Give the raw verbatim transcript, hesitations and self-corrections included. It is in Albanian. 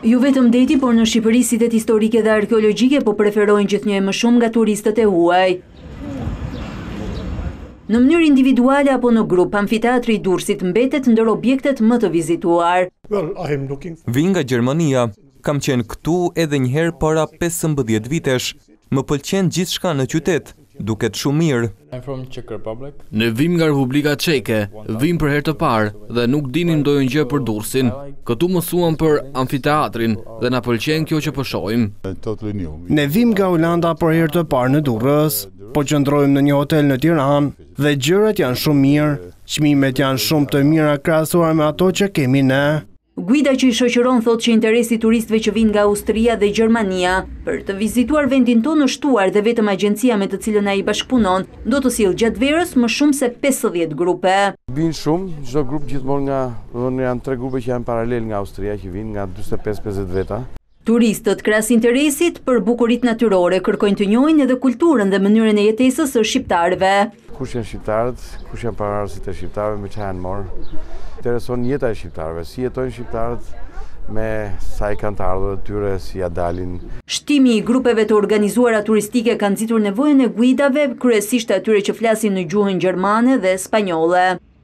Jo vetëm deti, por në Shqipëri sitet historike dhe arkeologjike po preferojnë gjithnjë më shumë nga turistët e huaj. Në mënyrë individuale apo në grup, amfiteatri i Durrësit mbetet ndër objektet më të vizituar. Vi nga Gjermania, kam qenë këtu edhe një herë para pesëmbëdhjetë vitesh. Më pëlqen gjithçka në qytet, duket shumë mirë. Ne vim nga Republika Çeke, vim për herë të parë dhe nuk dinim ndonjë gjë për Durrësin. Këtu mësuam për amfiteatrin dhe na pëlqen kjo që po shohim. Ne vim nga Holanda për herë të parë në Durrës, po qëndrojmë në një hotel në Tiranë dhe gjërat janë shumë mirë. Çmimet janë shumë të mira krahasuar me ato që kemi ne. Guida që i shoqëron thot që interesi turistëve që vinë nga Austria dhe Gjermania për të vizituar vendin tonë është shtuar dhe vetëm agjencia me të cilën ai bashkëpunon do të sjellë gjatë verës më shumë se pesëdhjetë grupe. Vinë shumë, çdo grup gjithmonë nga, janë tre grupe që janë paralel nga Austria që vinë nga njëzet e pesë njëzet veta. Turistët krahas interesit për bukuritë natyrore kërkojnë të njohin edhe kulturën dhe mënyrën e jetesës së shqiptarëve. Kush janë shqiptarët, kush janë paraardhësit e shqiptarëve, me çfarë janë morë. Intereson jeta e shqiptarëve, si jetojnë shqiptarët me sa i kanë të ardhurë tyre, si ja dalin. Shtimi i grupeve të organizuara turistike ka nxitur nevojën e guidave, kryesisht atyre që flasin në gjuhën gjermane dhe spanjolle.